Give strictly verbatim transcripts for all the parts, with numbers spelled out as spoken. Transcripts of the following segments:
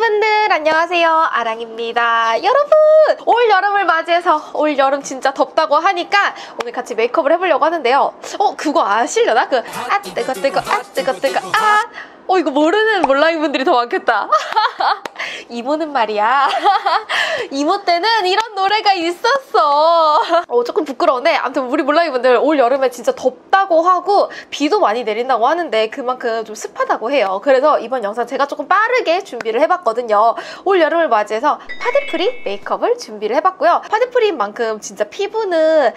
물랑이분들 안녕하세요, 아랑입니다. 여러분, 올 여름을 맞이해서 올 여름 진짜 덥다고 하니까 오늘 같이 메이크업을 해보려고 하는데요. 어 그거 아시려나? 그 아 뜨거 뜨거 아 뜨거 뜨거 아 어 이거 모르는 몰랑이분들이 더 많겠다. 이모는 말이야 이모 때는 이런 노래가 있었어. 어 조금 부끄러운데 아무튼 우리 몰랑이분들 올 여름에 진짜 덥다고 하고 비도 많이 내린다고 하는데 그만큼 좀 습하다고 해요. 그래서 이번 영상 제가 조금 빠르게 준비를 해봤거든요. 올 여름을 맞이해서 파데프리 메이크업을 준비를 해봤고요. 파데프리인 만큼 진짜 피부는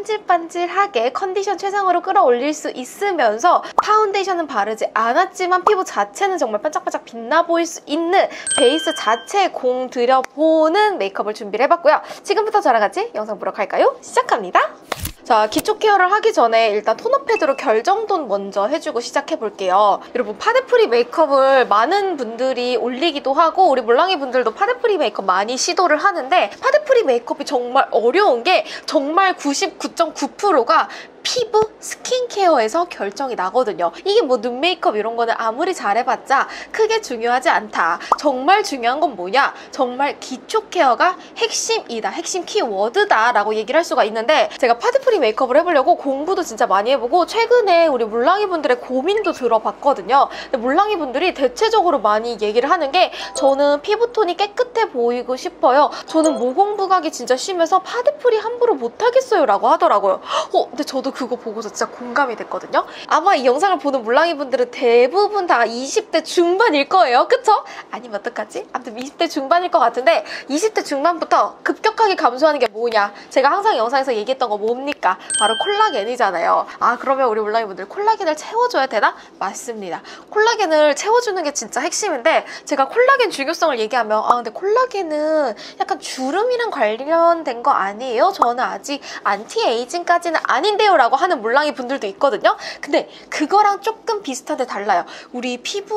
반질반질하게 컨디션 최상으로 끌어올릴 수 있으면서 파운데이션은 바르지 않았지만 피부 자체는 정말 반짝반짝 빛나 보일 수 있는 베이스 자체에 공 들여보는 메이크업을 준비를 해봤고요. 지금부터 저랑 같이 영상 보러 갈까요? 시작합니다. 자, 기초 케어를 하기 전에 일단 토너 패드로 결정돈 먼저 해주고 시작해볼게요. 여러분, 파데프리 메이크업을 많은 분들이 올리기도 하고 우리 몰랑이 분들도 파데프리 메이크업 많이 시도를 하는데 파데프리 메이크업이 정말 어려운 게 정말 구십구 점 구 퍼센트가 피부 스킨케어에서 결정이 나거든요. 이게 뭐 눈 메이크업 이런 거는 아무리 잘해봤자 크게 중요하지 않다. 정말 중요한 건 뭐냐? 정말 기초 케어가 핵심이다. 핵심 키워드다 라고 얘기를 할 수가 있는데 제가 파데프리 메이크업을 해보려고 공부도 진짜 많이 해보고 최근에 우리 몰랑이 분들의 고민도 들어봤거든요. 근데 몰랑이 분들이 대체적으로 많이 얘기를 하는 게 저는 피부톤이 깨끗해 보이고 싶어요. 저는 모공 부각이 진짜 심해서 파데프리 함부로 못하겠어요 라고 하더라고요. 어, 근데 저도 그거 보고서 진짜 공감이 됐거든요. 아마 이 영상을 보는 몰랑이 분들은 대부분 다 이십 대 중반일 거예요. 그쵸? 아니면 어떡하지? 아무튼 이십 대 중반일 것 같은데 이십 대 중반부터 급격하게 감소하는 게 뭐냐? 제가 항상 영상에서 얘기했던 거 뭡니까? 바로 콜라겐이잖아요. 아 그러면 우리 몰랑이 분들 콜라겐을 채워줘야 되나? 맞습니다. 콜라겐을 채워주는 게 진짜 핵심인데 제가 콜라겐 중요성을 얘기하면 아 근데 콜라겐은 약간 주름이랑 관련된 거 아니에요? 저는 아직 안티에이징까지는 아닌데요 라고 하는 몰랑이 분들도 있거든요. 근데 그거랑 조금 비슷한데 달라요. 우리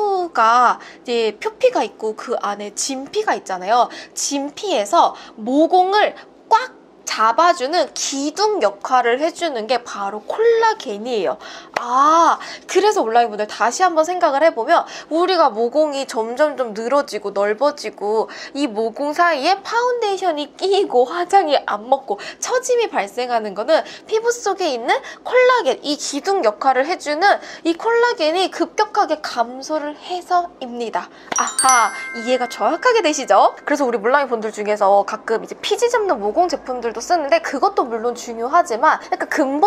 피부가 이제 표피가 있고 그 안에 진피가 있잖아요. 진피에서 모공을 꽉 잡아주는 기둥 역할을 해주는 게 바로 콜라겐이에요. 아 그래서 몰랑이 분들 다시 한번 생각을 해보면 우리가 모공이 점점 좀 늘어지고 넓어지고 이 모공 사이에 파운데이션이 끼고 화장이 안 먹고 처짐이 발생하는 거는 피부 속에 있는 콜라겐, 이 기둥 역할을 해주는 이 콜라겐이 급격하게 감소를 해서입니다. 아하 이해가 정확하게 되시죠? 그래서 우리 몰랑이 분들 중에서 가끔 이제 피지 잡는 모공 제품들 쓰는데 그것도 물론 중요하지만 약간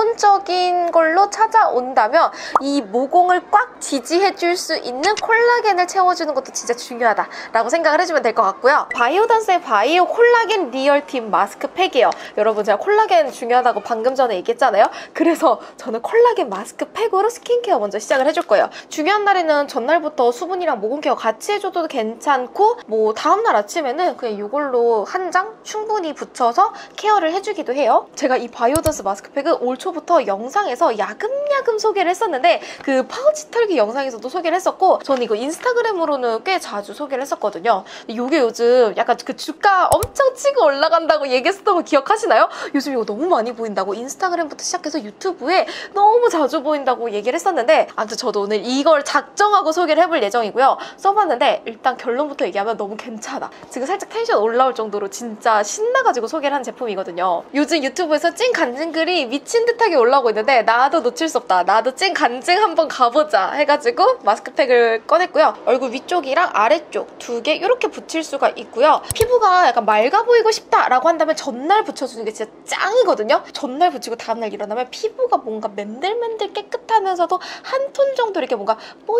근본적인 걸로 찾아온다면 이 모공을 꽉 지지해줄 수 있는 콜라겐을 채워주는 것도 진짜 중요하다라고 생각을 해주면 될 것 같고요. 바이오던스의 바이오 콜라겐 리얼틴 마스크팩이에요. 여러분 제가 콜라겐 중요하다고 방금 전에 얘기했잖아요. 그래서 저는 콜라겐 마스크팩으로 스킨케어 먼저 시작을 해줄 거예요. 중요한 날에는 전날부터 수분이랑 모공 케어 같이 해줘도 괜찮고 뭐 다음날 아침에는 그냥 이걸로 한 장 충분히 붙여서 케어를 해주기도 해요. 제가 이 바이오던스 마스크팩은 올 초부터 영상에서 야금야금 소개를 했었는데 그 파우치 털기 영상에서도 소개를 했었고 저는 이거 인스타그램으로는 꽤 자주 소개를 했었거든요. 이게 요즘 약간 그 주가 엄청 치고 올라간다고 얘기했었던 거 기억하시나요? 요즘 이거 너무 많이 보인다고 인스타그램부터 시작해서 유튜브에 너무 자주 보인다고 얘기를 했었는데 아무튼 저도 오늘 이걸 작정하고 소개를 해볼 예정이고요. 써봤는데 일단 결론부터 얘기하면 너무 괜찮아. 지금 살짝 텐션 올라올 정도로 진짜 신나가지고 소개를 한 제품이거든요. 요즘 유튜브에서 찐 간증글이 미친 듯하게 올라오고 있는데 나도 놓칠 수 없다. 나도 찐 간증 한번 가보자 해가지고 마스크팩을 꺼냈고요. 얼굴 위쪽이랑 아래쪽 두 개 이렇게 붙일 수가 있고요. 피부가 약간 맑아 보이고 싶다라고 한다면 전날 붙여주는 게 진짜 짱이거든요. 전날 붙이고 다음날 일어나면 피부가 뭔가 맨들맨들 깨끗하면서도 한 톤 정도 이렇게 뭔가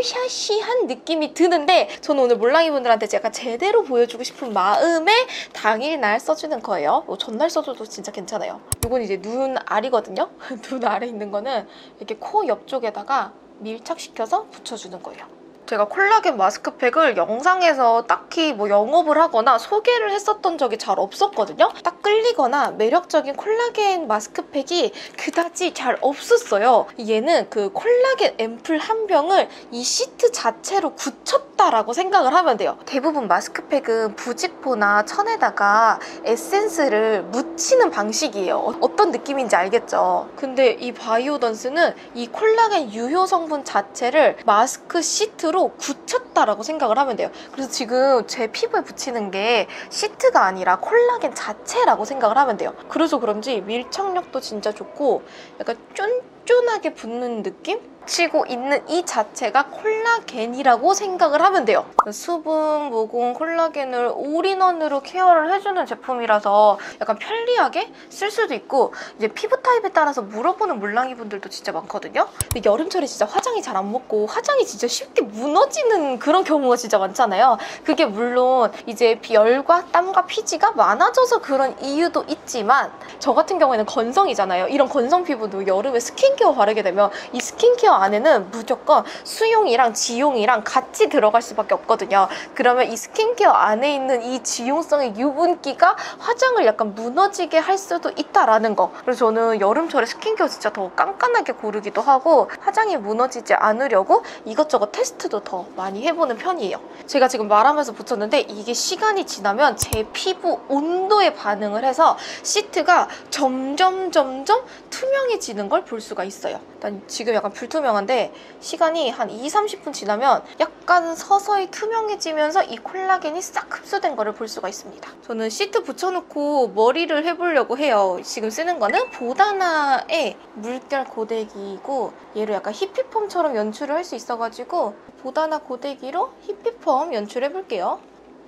뽀샤시한 느낌이 드는데 저는 오늘 몰랑이 분들한테 약간 제대로 보여주고 싶은 마음에 당일날 써주는 거예요. 전날 써줘도 진짜 괜찮아요. 이건 이제 눈 알이거든요. 눈 아래 있는 거는 이렇게 코 옆쪽에다가 밀착시켜서 붙여주는 거예요. 제가 콜라겐 마스크팩을 영상에서 딱히 뭐 영업을 하거나 소개를 했었던 적이 잘 없었거든요. 딱 끌리거나 매력적인 콜라겐 마스크팩이 그다지 잘 없었어요. 얘는 그 콜라겐 앰플 한 병을 이 시트 자체로 굳혔다라고 생각을 하면 돼요. 대부분 마스크팩은 부직포나 천에다가 에센스를 묻히는 방식이에요. 어떤 느낌인지 알겠죠? 근데 이 바이오던스는 이 콜라겐 유효 성분 자체를 마스크 시트로 시트로 굳혔다라고 생각을 하면 돼요. 그래서 지금 제 피부에 붙이는 게 시트가 아니라 콜라겐 자체라고 생각을 하면 돼요. 그래서 그런지 밀착력도 진짜 좋고 약간 쫀쫀하게 붙는 느낌? 치고 있는 이 자체가 콜라겐이라고 생각을 하면 돼요. 수분, 모공, 콜라겐을 올인원으로 케어를 해주는 제품이라서 약간 편리하게 쓸 수도 있고, 이제 피부 타입에 따라서 물어보는 물랑이 분들도 진짜 많거든요. 근데 여름철에 진짜 화장이 잘 안 먹고 화장이 진짜 쉽게 무너지는 그런 경우가 진짜 많잖아요. 그게 물론 이제 열과 땀과 피지가 많아져서 그런 이유도 있지만, 저 같은 경우에는 건성이잖아요. 이런 건성 피부도 여름에 스킨케어 바르게 되면 이 스킨케어 안에는 무조건 수용이랑 지용이랑 같이 들어갈 수밖에 없거든요. 그러면 이 스킨케어 안에 있는 이 지용성의 유분기가 화장을 약간 무너지게 할 수도 있다라는 거. 그래서 저는 여름철에 스킨케어 진짜 더 깐깐하게 고르기도 하고, 화장이 무너지지 않으려고 이것저것 테스트도 더 많이 해보는 편이에요. 제가 지금 말하면서 붙였는데 이게 시간이 지나면 제 피부 온도에 반응을 해서 시트가 점점 점점 투명해지는 걸 볼 수가 있어요. 일단 지금 약간 불투명한데 시간이 한 이십, 삼십 분 지나면 약간 서서히 투명해지면서 이 콜라겐이 싹 흡수된 거를 볼 수가 있습니다. 저는 시트 붙여놓고 머리를 해보려고 해요. 지금 쓰는 거는 보다나의 물결 고데기이고, 얘를 약간 히피펌처럼 연출을 할 수 있어가지고 보다나 고데기로 히피펌 연출해볼게요.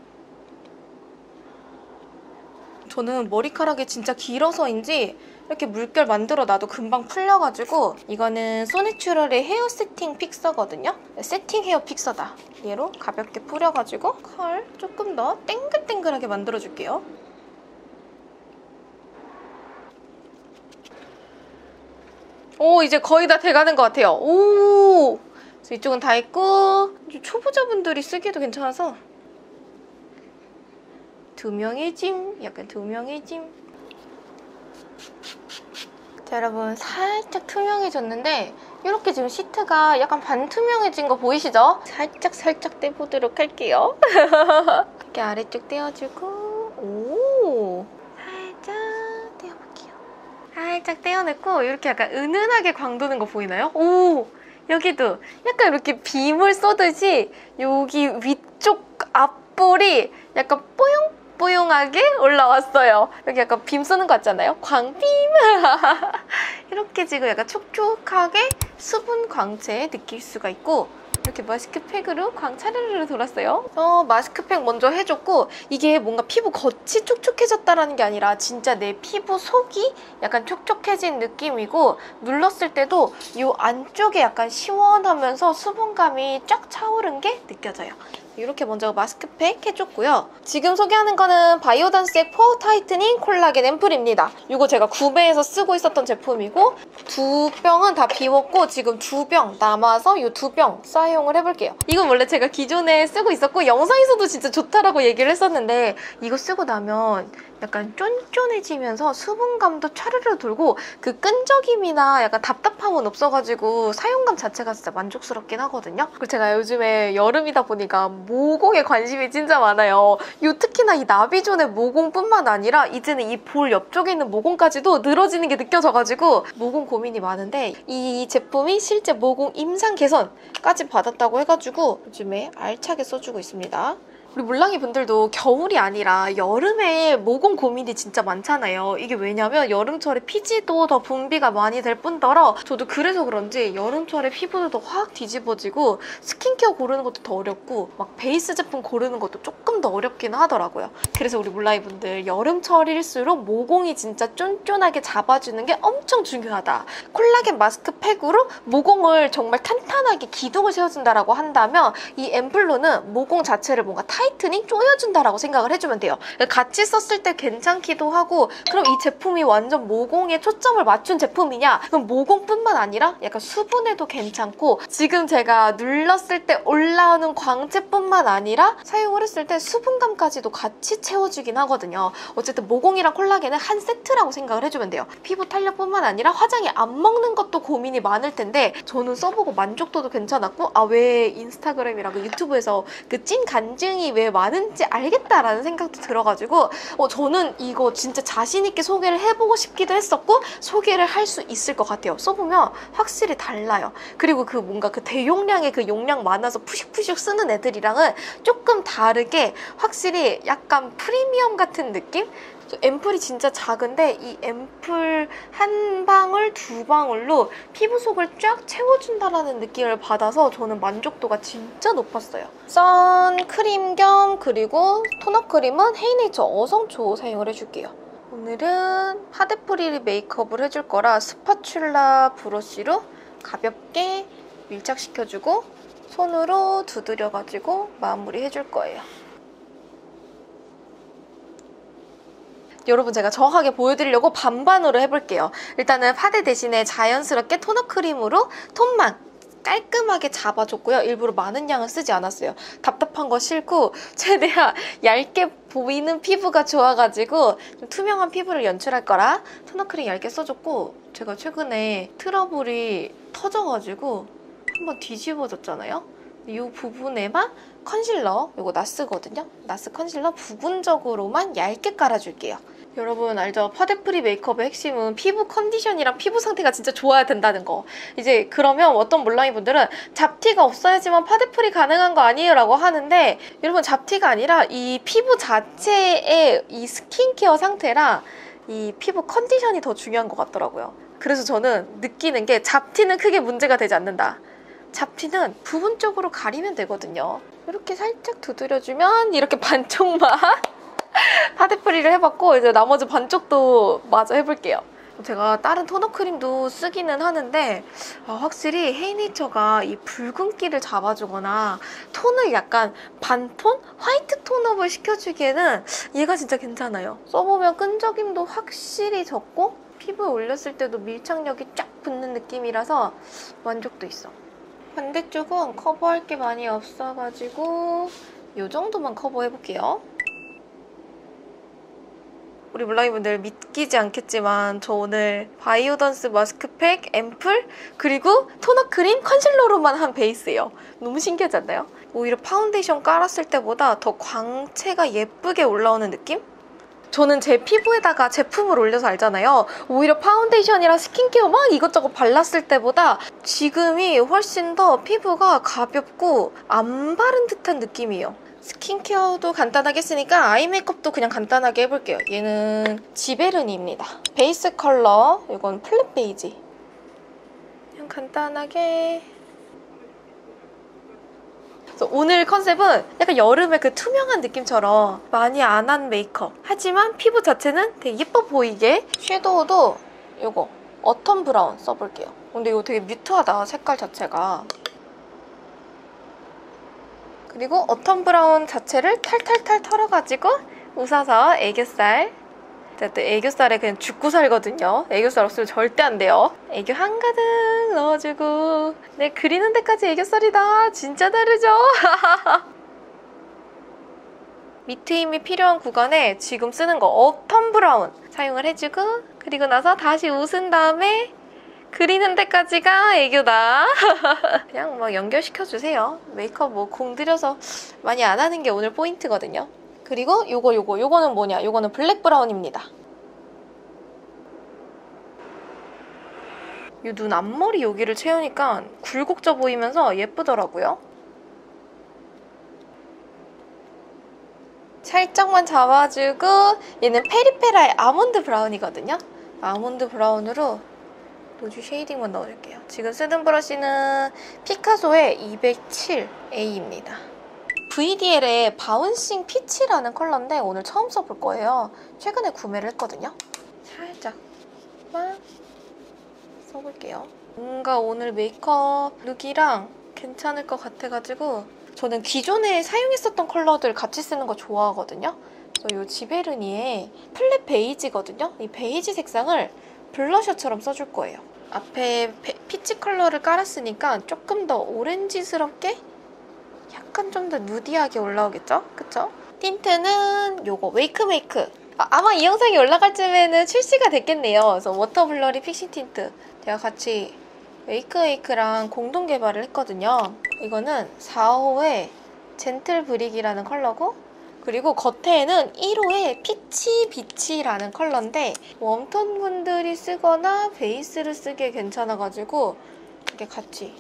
저는 머리카락이 진짜 길어서인지 이렇게 물결 만들어 놔도 금방 풀려가지고, 이거는 소내추럴의 헤어 세팅 픽서거든요. 세팅 헤어 픽서다. 얘로 가볍게 뿌려가지고 컬 조금 더 땡글땡글하게 만들어줄게요. 오, 이제 거의 다 돼가는 것 같아요. 오, 이쪽은 다 했고, 초보자분들이 쓰기도 괜찮아서 투명해짐, 약간 투명해짐. 자, 여러분 살짝 투명해졌는데 이렇게 지금 시트가 약간 반투명해진 거 보이시죠? 살짝 살짝 떼보도록 할게요. 이렇게 아래쪽 떼어주고, 오, 살짝 떼어볼게요. 살짝 떼어냈고, 이렇게 약간 은은하게 광도는 거 보이나요? 오, 여기도 약간 이렇게 빔을 쏘듯이 여기 위쪽 앞볼이 약간 뽀용 뽀용하게 올라왔어요. 여기 약간 빔 쏘는 거 같잖아요? 광빔! 이렇게 지금 약간 촉촉하게 수분 광채 느낄 수가 있고, 이렇게 마스크팩으로 광 차르르르 돌았어요. 어, 마스크팩 먼저 해줬고, 이게 뭔가 피부 겉이 촉촉해졌다라는 게 아니라 진짜 내 피부 속이 약간 촉촉해진 느낌이고, 눌렀을 때도 이 안쪽에 약간 시원하면서 수분감이 쫙 차오른 게 느껴져요. 이렇게 먼저 마스크팩 해줬고요. 지금 소개하는 거는 바이오단스의 포어 타이트닝 콜라겐 앰플입니다. 이거 제가 구매해서 쓰고 있었던 제품이고, 두 병은 다 비웠고 지금 두 병 남아서 이 두 병 사용을 해볼게요. 이건 원래 제가 기존에 쓰고 있었고 영상에서도 진짜 좋다라고 얘기를 했었는데, 이거 쓰고 나면 약간 쫀쫀해지면서 수분감도 차르르 돌고 그 끈적임이나 약간 답답함은 없어가지고 사용감 자체가 진짜 만족스럽긴 하거든요. 그리고 제가 요즘에 여름이다 보니까 모공에 관심이 진짜 많아요. 요 특히나 이 나비존의 모공뿐만 아니라 이제는 이 볼 옆쪽에 있는 모공까지도 늘어지는 게 느껴져가지고 모공 고민이 많은데, 이 제품이 실제 모공 임상 개선까지 받았다고 해가지고 요즘에 알차게 써주고 있습니다. 우리 물랑이 분들도 겨울이 아니라 여름에 모공 고민이 진짜 많잖아요. 이게 왜냐면 여름철에 피지도 더 분비가 많이 될 뿐더러, 저도 그래서 그런지 여름철에 피부도 더 확 뒤집어지고 스킨케어 고르는 것도 더 어렵고 막 베이스 제품 고르는 것도 조금 더 어렵긴 하더라고요. 그래서 우리 물랑이 분들 여름철일수록 모공이 진짜 쫀쫀하게 잡아주는 게 엄청 중요하다. 콜라겐 마스크팩으로 모공을 정말 탄탄하게 기둥을 세워준다라고 한다면 이 앰플로는 모공 자체를 뭔가 타이트닝 조여준다라고 생각을 해주면 돼요. 같이 썼을 때 괜찮기도 하고, 그럼 이 제품이 완전 모공에 초점을 맞춘 제품이냐? 그럼 모공뿐만 아니라 약간 수분에도 괜찮고, 지금 제가 눌렀을 때 올라오는 광채뿐만 아니라 사용을 했을 때 수분감까지도 같이 채워주긴 하거든요. 어쨌든 모공이랑 콜라겐은 한 세트라고 생각을 해주면 돼요. 피부 탄력뿐만 아니라 화장이 안 먹는 것도 고민이 많을 텐데, 저는 써보고 만족도도 괜찮았고, 아, 왜 인스타그램이랑 유튜브에서 그 찐 간증이 용량이 왜 많은지 알겠다라는 생각도 들어가지고 어, 저는 이거 진짜 자신있게 소개를 해보고 싶기도 했었고 소개를 할 수 있을 것 같아요. 써보면 확실히 달라요. 그리고 그 뭔가 그 대용량의 그 용량 많아서 푸식푸식 쓰는 애들이랑은 조금 다르게 확실히 약간 프리미엄 같은 느낌? 앰플이 진짜 작은데 이 앰플 한 방울, 두 방울로 피부 속을 쫙 채워준다는 느낌을 받아서 저는 만족도가 진짜 높았어요. 선크림 겸 그리고 토너 크림은 헤이네이처 어성초 사용을 해줄게요. 오늘은 파데프리 메이크업을 해줄 거라 스파츌라 브러쉬로 가볍게 밀착시켜주고 손으로 두드려가지고 마무리 해줄 거예요. 여러분 제가 정확하게 보여드리려고 반반으로 해볼게요. 일단은 파데 대신에 자연스럽게 토너 크림으로 톤만 깔끔하게 잡아줬고요. 일부러 많은 양을 쓰지 않았어요. 답답한 거 싫고 최대한 얇게 보이는 피부가 좋아가지고 좀 투명한 피부를 연출할 거라 토너 크림 얇게 써줬고 제가 최근에 트러블이 터져가지고 한번 뒤집어졌잖아요. 이 부분에만 컨실러, 이거 나스거든요. 나스 컨실러 부분적으로만 얇게 깔아줄게요. 여러분 알죠? 파데프리 메이크업의 핵심은 피부 컨디션이랑 피부 상태가 진짜 좋아야 된다는 거. 이제 그러면 어떤 몰랑이 분들은 잡티가 없어야지만 파데프리 가능한 거 아니에요? 라고 하는데 여러분 잡티가 아니라 이 피부 자체의 이 스킨케어 상태랑 이 피부 컨디션이 더 중요한 것 같더라고요. 그래서 저는 느끼는 게 잡티는 크게 문제가 되지 않는다. 잡티는 부분적으로 가리면 되거든요. 이렇게 살짝 두드려주면 이렇게 반쪽만 파데프리를 해봤고 이제 나머지 반쪽도 마저 해볼게요. 제가 다른 토너 크림도 쓰기는 하는데 아, 확실히 헤이네이처가 이 붉은기를 잡아주거나 톤을 약간 반톤? 화이트 톤업을 시켜주기에는 얘가 진짜 괜찮아요. 써보면 끈적임도 확실히 적고 피부에 올렸을 때도 밀착력이 쫙 붙는 느낌이라서 만족도 있어. 반대쪽은 커버할 게 많이 없어가지고 이 정도만 커버해볼게요. 우리 몰랑이분들 믿기지 않겠지만 저 오늘 바이오던스 마스크팩, 앰플, 그리고 토너 크림, 컨실러로만 한 베이스예요. 너무 신기하지 않나요? 오히려 파운데이션 깔았을 때보다 더 광채가 예쁘게 올라오는 느낌? 저는 제 피부에다가 제품을 올려서 알잖아요. 오히려 파운데이션이랑 스킨케어 막 이것저것 발랐을 때보다 지금이 훨씬 더 피부가 가볍고 안 바른 듯한 느낌이에요. 스킨케어도 간단하게 했으니까 아이 메이크업도 그냥 간단하게 해볼게요. 얘는 지베르니입니다. 베이스 컬러, 이건 플랫 베이지. 그냥 간단하게. 그래서 오늘 컨셉은 약간 여름의 그 투명한 느낌처럼 많이 안 한 메이크업. 하지만 피부 자체는 되게 예뻐 보이게. 섀도우도 이거 어텀 브라운 써볼게요. 근데 이거 되게 뮤트하다, 색깔 자체가. 그리고 어텀 브라운 자체를 탈탈탈 털어가지고 웃어서 애교살. 제가 또 애교살에 그냥 죽고 살거든요. 애교살 없으면 절대 안 돼요. 애교 한가득 넣어주고. 네, 그리는 데까지 애교살이다. 진짜 다르죠? 밑트 힘이 필요한 구간에 지금 쓰는 거 어텀 브라운 사용을 해주고 그리고 나서 다시 웃은 다음에 그리는 데까지가 애교다. 그냥 막 연결시켜주세요. 메이크업 뭐 공들여서 많이 안 하는 게 오늘 포인트거든요. 그리고 요거 요거 요거는 뭐냐? 요거는 블랙 브라운입니다. 이 눈 앞머리 여기를 채우니까 굴곡져 보이면서 예쁘더라고요. 살짝만 잡아주고 얘는 페리페라의 아몬드 브라운이거든요. 아몬드 브라운으로 노즈 쉐이딩만 넣어줄게요. 지금 쓰는 브러쉬는 피카소의 이백칠 에이입니다. 브이디엘의 바운싱 피치라는 컬러인데 오늘 처음 써볼 거예요. 최근에 구매를 했거든요. 살짝만 써볼게요. 뭔가 오늘 메이크업 룩이랑 괜찮을 것 같아가지고 저는 기존에 사용했었던 컬러들 같이 쓰는 거 좋아하거든요. 그래서 이 지베르니의 플랫 베이지거든요. 이 베이지 색상을 블러셔처럼 써줄 거예요. 앞에 피치 컬러를 깔았으니까 조금 더 오렌지스럽게 약간 좀 더 누디하게 올라오겠죠? 그쵸? 틴트는 요거 웨이크메이크. 아, 아마 이 영상이 올라갈 쯤에는 출시가 됐겠네요. 그래서 워터 블러리 픽싱 틴트 제가 같이 웨이크웨이크랑 공동 개발을 했거든요. 이거는 사 호의 젠틀 브릭이라는 컬러고, 그리고 겉에는 일 호의 피치 비치라는 컬러인데 웜톤 분들이 쓰거나 베이스를 쓰기에 괜찮아가지고 이게 같이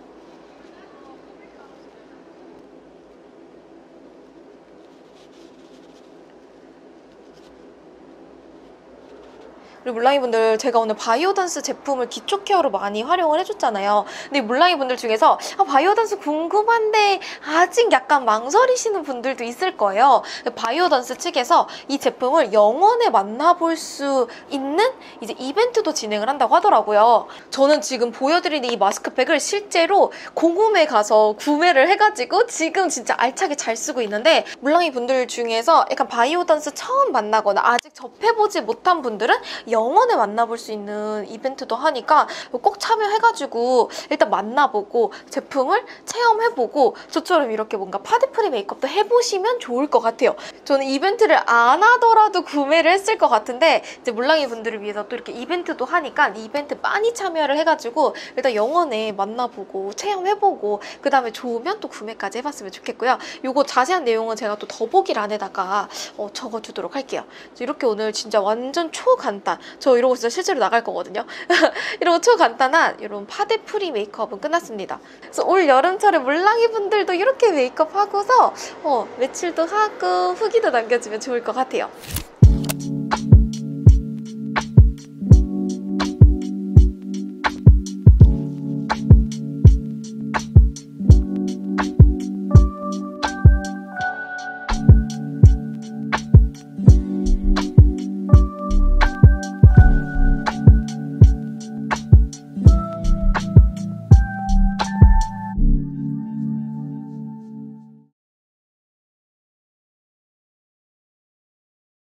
그리고 물랑이 분들, 제가 오늘 바이오던스 제품을 기초 케어로 많이 활용을 해줬잖아요. 근데 물랑이 분들 중에서 아, 바이오던스 궁금한데 아직 약간 망설이시는 분들도 있을 거예요. 바이오던스 측에서 이 제품을 영원에 만나볼 수 있는 이제 이벤트도 진행을 한다고 하더라고요. 저는 지금 보여드리는 이 마스크팩을 실제로 공홈에 가서 구매를 해가지고 지금 진짜 알차게 잘 쓰고 있는데, 물랑이 분들 중에서 약간 바이오던스 처음 만나거나 아직 접해보지 못한 분들은 영원에 만나볼 수 있는 이벤트도 하니까 꼭 참여해가지고 일단 만나보고 제품을 체험해보고 저처럼 이렇게 뭔가 파데프리 메이크업도 해보시면 좋을 것 같아요. 저는 이벤트를 안 하더라도 구매를 했을 것 같은데 이제 물랑이 분들을 위해서 또 이렇게 이벤트도 하니까 이벤트 많이 참여를 해가지고 일단 영원에 만나보고 체험해보고 그 다음에 좋으면 또 구매까지 해봤으면 좋겠고요. 요거 자세한 내용은 제가 또 더보기란에다가 어, 적어주도록 할게요. 이렇게 오늘 진짜 완전 초간단, 저 이러고 진짜 실제로 나갈 거거든요. 이러고 초간단한 이런 파데프리 메이크업은 끝났습니다. 그래서 올 여름철에 물랑이 분들도 이렇게 메이크업 하고서 어, 며칠도 하고 후기도 남겨주면 좋을 것 같아요.